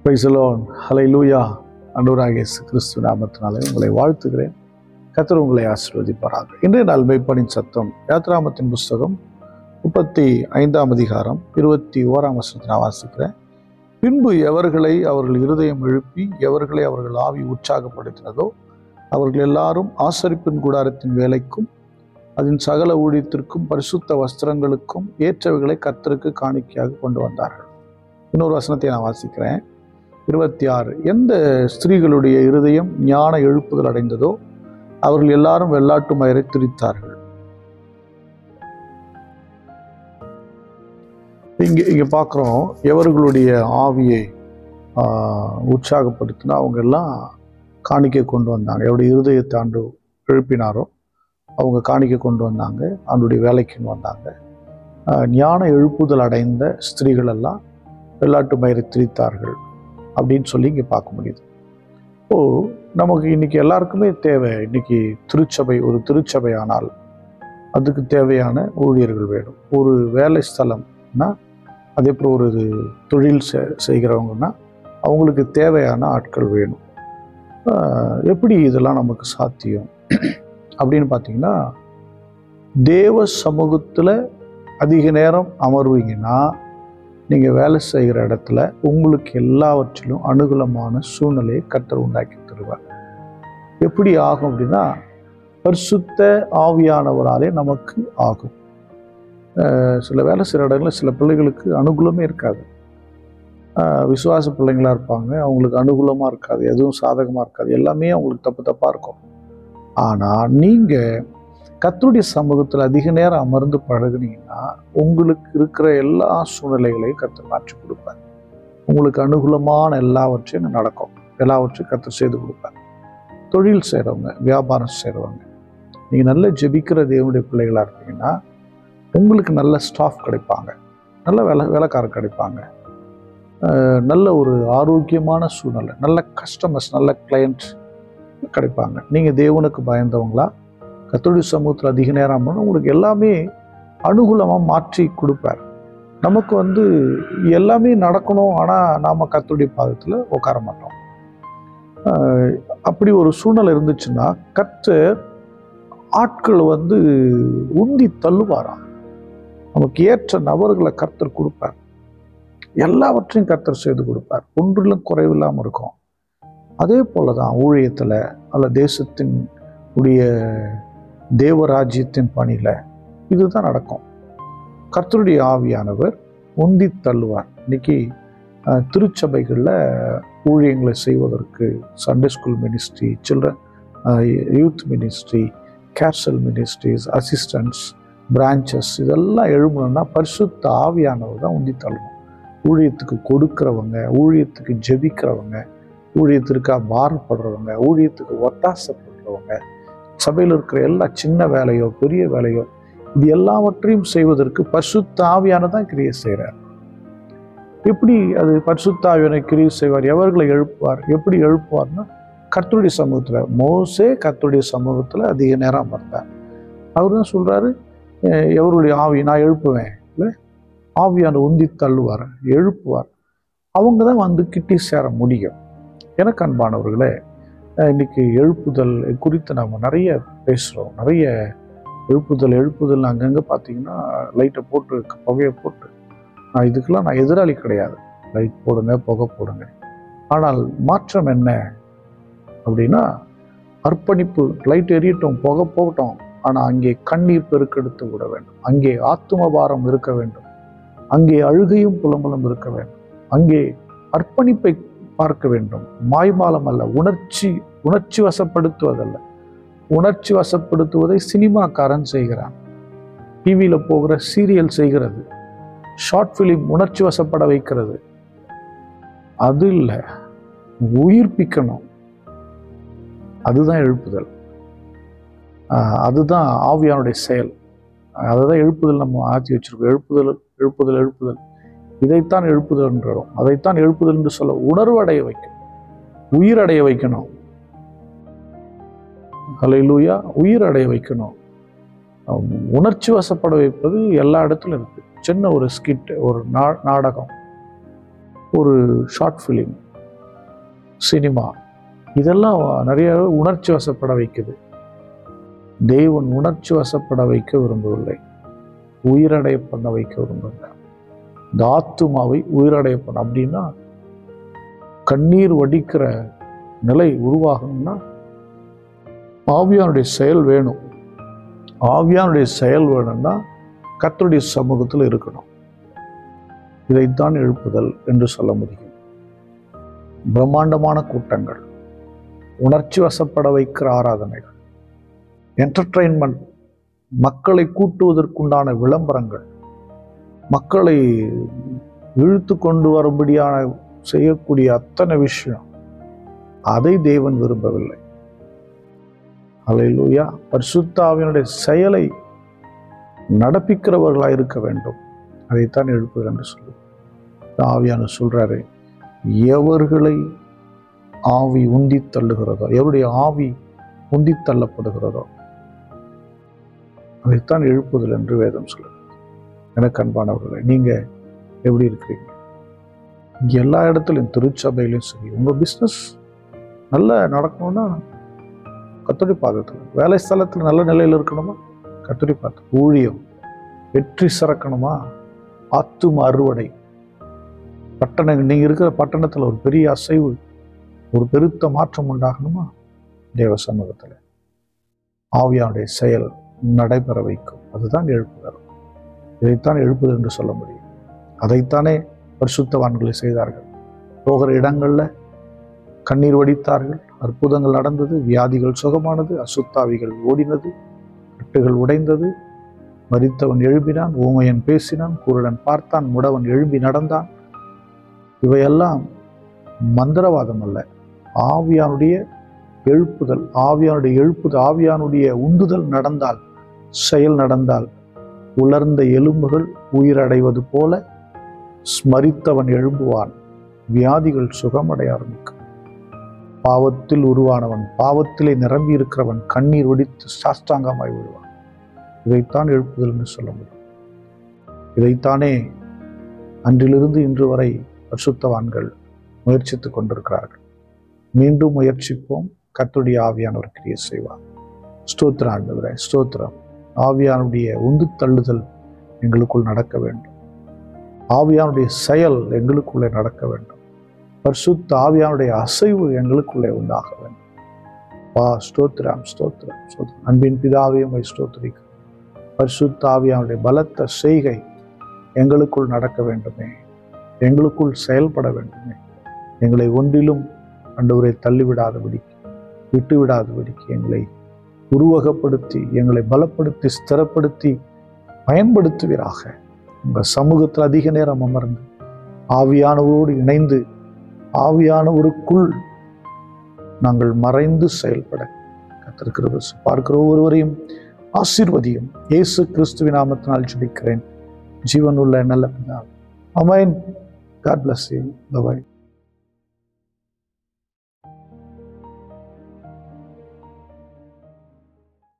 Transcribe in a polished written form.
Praise the Lord. ஹல்லேலூயா. ஆண்டவராகிய இயேசு கிறிஸ்து நாமத்தினாலே உங்களை வாழ்த்துகிறேன். கர்த்தர் உங்களை ஆசீர்வதிப்பாராக. இன்றைய நாள் மெய்ப்பனின் சத்தம் யாத்ராகமத்தின் புஸ்தகம் 35ஆம் அதிகாரம் 21ஆம் வசனத்தை நான் வாசிக்கிறேன். பின்பு எவர்களை அவர்கள் இருதயம் எழுப்பி எவர்களை அவர்கள் ஆவி உற்சாகப்படுத்தினதோ அவர்கள் எல்லாரும் ஆசரிப்பின் கூடாரத்தின் வேலைக்கும் அதன் சகல ஊழியத்திற்கும் பரிசுத்த வஸ்திரங்களுக்கும் ஏற்றவைகளை கர்த்தருக்கு காணிக்கையாக கொண்டு வந்தார்கள். இன்னொரு வசனத்தை நான் வாசிக்கிறேன். 26. எந்த ஸ்திரீகளுடைய இருதயம் ஞான எழுப்புதல் அடைந்ததோ அவர்கள் எல்லாரும் வெள்ளாட்டு மயிரை திரித்தார்கள். இங்க பார்க்குறோம், எவர்களுடைய ஆவியை உற்சாகப்படுத்தினா அவங்க எல்லாம் காணிக்கை கொண்டு வந்தாங்க. எவருடைய இருதயத்தை ஆண்டு எழுப்பினாரோ அவங்க காணிக்கை கொண்டு வந்தாங்க, அவனுடைய வேலைக்குன்னு வந்தாங்க. ஞான எழுப்புதல் அடைந்த ஸ்திரீகள் எல்லாம் வெள்ளாட்டு மயிரை திரித்தார்கள் அப்படின்னு சொல்லி இங்கே பார்க்க முடியுது. நமக்கு இன்னைக்கு எல்லாருக்குமே தேவை. இன்னைக்கு திருச்சபை, ஒரு திருச்சபை ஆனால் அதுக்கு தேவையான ஊழியர்கள் வேணும். ஒரு வேலை ஸ்தலம்னா அதே போல் ஒரு தொழில் செய்கிறவங்கன்னா அவங்களுக்கு தேவையான ஆட்கள் வேணும். எப்படி இதெல்லாம் நமக்கு சாத்தியம் அப்படின்னு பார்த்தீங்கன்னா, தேவ சமூகத்தில் அதிக நேரம் அமர்வீங்கன்னா நீங்கள் வேலை செய்கிற இடத்துல உங்களுக்கு எல்லாவற்றிலும் அனுகூலமான சூழ்நிலையை கர்த்தர் உண்டாக்கி தருவார். எப்படி ஆகும் அப்படின்னா, பரிசுத்த ஆவியானவராலே நமக்கு ஆகும். சில வேலை செய்கிற இடங்களில் சில பிள்ளைகளுக்கு அனுகூலமே இருக்காது. விசுவாச பிள்ளைங்களாக இருப்பாங்க, அவங்களுக்கு அனுகூலமாக இருக்காது, எதுவும் சாதகமாக இருக்காது, எல்லாமே அவங்களுக்கு தப்பாக இருக்கும். ஆனால் நீங்கள் கர்த்தருடைய சமூகத்தில் அதிக நேரம் அமர்ந்து பழகுனீங்கன்னா உங்களுக்கு இருக்கிற எல்லா சூழ்நிலைகளையும் கர்த்தர் மாற்றி கொடுப்பார். உங்களுக்கு அனுகூலமான எல்லாவற்றையும் நடக்கும், எல்லாவற்றையும் கர்த்தர் செய்து கொடுப்பார். தொழில் செய்கிறவங்க, வியாபாரம் செய்கிறவங்க, நீங்கள் நல்ல ஜெபிக்கிற தேவனுடைய பிள்ளைகளாக இருப்பீங்கன்னா உங்களுக்கு நல்ல ஸ்டாஃப் கிடைப்பாங்க, நல்ல வேலைக்காரர் கிடைப்பாங்க, நல்ல ஒரு ஆரோக்கியமான சூழ்நிலை, நல்ல கஸ்டமர்ஸ், நல்ல கிளையண்ட் கிடைப்பாங்க. நீங்கள் தேவனுக்கு பயந்தவங்களா கர்த்தருடைய சமூகத்தில் அதிக நேரம் உங்களுக்கு எல்லாமே அனுகூலமாக மாற்றி கொடுப்பார். நமக்கு எல்லாமே நடக்கணும், ஆனால் நாம் கர்த்தருடைய பாதத்தில் உட்கார மாட்டோம். அப்படி ஒரு சூழ்நிலை இருந்துச்சுன்னா கர்த்தர் ஆட்கள் உந்தி தள்ளுவாராம். நமக்கு ஏற்ற நபர்களை கர்த்தர் கொடுப்பார், எல்லாவற்றையும் கர்த்தர் செய்து கொடுப்பார், ஒன்றிலும் குறைவில்லாமல் இருக்கும். அதே போல தான் ஊழியத்தில் அல்ல தேசத்தின் உடைய தேவராஜ்யத்தின் பணியில் இதுதான் நடக்கும். கர்த்தருடைய ஆவியானவர் உந்தி தள்ளுவார். இன்னைக்கு திருச்சபைகளில் ஊழியங்களை செய்வதற்கு Sunday school ministry, children youth ministry, girls ministries, assistants, branches இதெல்லாம் எழும்பணும்னா பரிசுத்த ஆவியானவர் தான் உந்தி தள்ளணும். ஊழியத்துக்கு கொடுக்கிறவங்க, ஊழியத்துக்கு ஜெபிக்கிறவங்க, ஊழியத்திற்காக பாரப்படுறவங்க, ஊழியத்துக்கு ஒத்தாசப்படுறவங்க, சபையில் இருக்கிற எல்லா சின்ன வேலையோ பெரிய வேலையோ இது எல்லாவற்றையும் செய்வதற்கு பரிசுத்த ஆவியானதான் கிரியை செய்கிறார். எப்படி அது பரிசுத்த ஆவியான கிரியை செய்வார்? எவர்களை எழுப்புவார்? எப்படி எழுப்புவார்னா, கர்த்தருடைய சமூகத்தில், மோசே கர்த்தருடைய சமூகத்தில் அதிக நேரம் அமர்ந்தார். அவர் தான் சொல்கிறாரு, எவருடைய ஆவி நான் எழுப்புவேன், இல்லை ஆவியான உந்தி தள்ளுவார், எழுப்புவார். அவங்க தான் கிட்டி சேர முடியும். எனக்கு அன்பானவர்களே, இன்னைக்கு எழுப்புதல் குறித்து நாம் நிறைய பேசுகிறோம். நிறைய எழுப்புதல் அங்கங்கே பார்த்தீங்கன்னா லைட்டை போட்டு புகையை போட்டு, இதுக்கெல்லாம் நான் எதிராளி கிடையாது. லைட் போடுங்க, புகை போடுங்க. ஆனால் மாற்றம் என்ன அப்படின்னா, அர்ப்பணிப்பு. லைட் எரியட்டும், புகை போகட்டும், ஆனால் அங்கே கண்ணீர் பெருக்கெடுத்து விட வேண்டும், அங்கே ஆத்துமபாரம் இருக்க வேண்டும், அங்கே அழுகையும் புலம்பலும் இருக்க வேண்டும், அங்கே அர்ப்பணிப்பை பார்க்க வேண்டும். மாய்மாலம் அல்ல, உணர்ச்சி வசப்படுத்துவதல்ல. உணர்ச்சி வசப்படுத்துவதை சினிமாக்காரன் செய்கிறான், டிவியில் போகிற சீரியல் செய்கிறது, ஷார்ட் ஃபிலிம் உணர்ச்சி வசப்பட வைக்கிறது. அது இல்லை, உயிர்ப்பிக்கணும். அதுதான் எழுப்புதல், அதுதான் ஆவியானுடைய செயல். அதுதான் எழுப்புதல். நம்ம ஆற்றி வச்சிருக்கோம். எழுப்புதல் இதைத்தான் எழுப்புதல் என்றோம். அதைத்தான் எழுப்புதல் என்று சொல்ல, உணர்வடைய வைக்கணும், உயிரடைய வைக்கணும். ஹல்லேலூயா. உயிரடைய வைக்கணும். உணர்ச்சி வசப்பட வைப்பது எல்லா இடத்துலையும் இருக்கு. சின்ன ஒரு ஸ்கிட், ஒரு நாடகம், ஒரு ஷார்ட் ஃபிலிம், சினிமா, இதெல்லாம் நிறைய உணர்ச்சி வசப்பட வைக்குது. தேவன் உணர்ச்சி வசப்பட வைக்க விரும்பவில்லை, உயிரடைய பண்ண வைக்க விரும்புகிறார். இந்த ஆத்துமாவை உயிரடைய பண்ண அப்படின்னா கண்ணீர் வடிக்கிற நிலை உருவாகணும்னா ஆவியானுடைய செயல் வேணும். ஆவியானுடைய செயல் வேணும்னா கர்த்தருடைய சமூகத்தில் இருக்கணும். இதைத்தான் எழுப்புதல் என்று சொல்ல முடியும். பிரம்மாண்டமான கூட்டங்கள், உணர்ச்சி வசப்பட வைக்கிற ஆராதனைகள், என்டர்டெயின்மெண்ட், மக்களை கூட்டுவதற்குண்டான விளம்பரங்கள், மக்களை இழுத்து கொண்டு வரும்படியான செய்யக்கூடிய அத்தனை விஷயம், அதை தேவன் விரும்பவில்லை. அல்லேலூயா. பரிசுத்த ஆவியினுடைய செயலை நடப்பிக்கிறவர்களாக இருக்க வேண்டும். அதைத்தான் எழுப்புதல் என்று சொல்லு. ஆவியானவர் சொல்றாரு, எவர்களை ஆவி உந்தி தள்ளுகிறதோ, எவருடைய ஆவி உந்தி தள்ளப்படுகிறதோ அதைத்தான் எழுப்புதல் என்று வேதம் சொல்லுது. எனக்கு அன்பானவர்களே, நீங்க எப்படி இருக்கிறீங்க? எல்லா இடத்துலையும், திருச்சபையிலையும் சரி, உங்க பிஸ்னஸ் நல்லா நடக்கணும்னா கர்த்தருடைய பாதத்தில், வேலை ஸ்தலத்தில் நல்ல நிலையில் இருக்கணுமா கர்த்தருடைய பாதத்தில், ஊழியம் வெற்றி சிறக்கணுமா, ஆத்தும அறுவடை, நீங்க இருக்கிற பட்டணத்துல ஒரு பெரிய அசைவு, ஒரு பெருத்த மாற்றம் உண்டாகணுமா, தேவ சமூகத்துல ஆவியானுடைய செயல் நடைபெற வைக்கும். அதுதான் எழுப்புதல். இதைத்தான் எழுப்புதல் என்று சொல்ல முடியும். அதைத்தானே பரிசுத்தவான்களை செய்தார்கள். போகிற இடங்கள்ல கண்ணீர் வடித்தார்கள், அற்புதங்கள் நடந்தது, வியாதிகள் சுகமானது, அசுத்தாவிகள் ஓடினது, கட்டுகள் உடைந்தது, மரித்தவன் எழும்பினான், ஊமையன் பேசினான், குருடன் பார்த்தான், முடவன் எழும்பி நடந்தான். இவையெல்லாம் மந்திரவாதம் அல்ல, ஆவியானுடைய எழுப்புதல். ஆவியானுடைய உந்துதல் நடந்தால், செயல் நடந்தால், உலர்ந்த எலும்புகள் உயிரடைவது போல ஸ்மரித்தவன் எழும்புவான், வியாதிகள் சுகமடைய ஆரம்பிக்கும். பாவத்தில் உருவானவன், பாவத்திலே நிரம்பி இருக்கிறவன் கண்ணீர் ஒடித்து சாஷ்டாங்கமாய் விடுவான். இதைத்தான் எழுப்புதல் என்று சொல்ல முடியும். இதைத்தானே அன்றிலிருந்து இன்று வரை பரிசுத்தவான்கள் முயற்சித்துக் கொண்டிருக்கிறார்கள். மீண்டும் முயற்சிப்போம். கர்த்தருடைய ஆவியானவர் கிரியை செய்வார். ஸ்தோத்திரம் ஆண்டவரே, ஸ்தோத்திரம். ஆவியானுடைய உந்து தள்ளுதல் எங்களுக்குள் நடக்க வேண்டும். ஆவியானுடைய செயல் எங்களுக்குள்ளே நடக்க வேண்டும். பரிசுத்த ஆவியானுடைய அசைவு எங்களுக்குள்ளே உண்டாக வேண்டும். ஸ்தோத்திரம், ஸ்தோத்திரம், ஸ்தோத்திரம். அன்பின் பிதாவே உம்மை ஸ்தோத்திரிக்கிறேன். பரிசுத்த ஆவியானுடைய பலத்த செய்கை எங்களுக்குள் நடக்க வேண்டுமே, எங்களுக்குள் செயல்பட வேண்டுமே. எங்களை ஒன்றிலும் ஆண்டவரை தள்ளிவிடாதபடிக்கு, விட்டுவிடாதபடிக்கு எங்களை உருவகப்படுத்தி, எங்களை பலப்படுத்தி, ஸ்திரப்படுத்தி பயன்படுத்துவீராக. உங்கள் சமூகத்தில் அதிக நேரம் அமர்ந்து ஆவியானவரோடு இணைந்து ஆவியானவருக்குள் நாங்கள் மறைந்து செயல்பட கர்த்தர் பார்க்கிற ஒவ்வொருவரையும் ஆசீர்வதியும். இயேசு கிறிஸ்துவின் நாமத்தினால் ஜெபிக்கிறேன், ஜீவனுள்ள நல்ல பிதாவே. ஆமென். God bless you. Bye-bye.